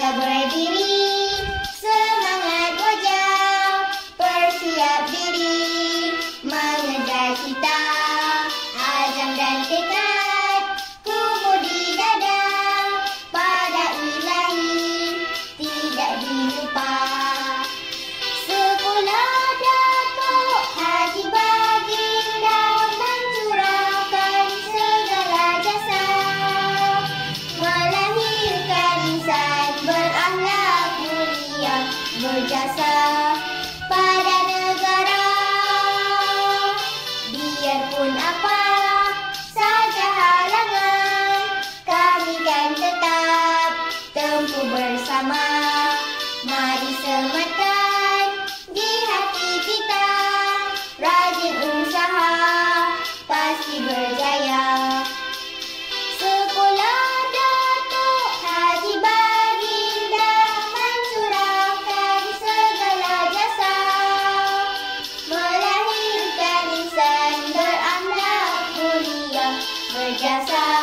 Kita berdiri, semangat wajah, persiap diri, mengejar cita, azam dan tekad, kubur di dada, pada ilahi, tidak dilupa. Sekolah Datuk Haji Baginda mencurahkan segala jasa, melahirkan insan berakhlak mulia, berjasa pada negara. Biarpun apa saja halangan, kami kan tetap tempuh bersama. Mari sematkan di hati kita, rajin usaha pasti berjaya. Sekolah Datuk Haji Baginda mencurahkan segala jasa, melahirkan insan berakhlak mulia, berjasa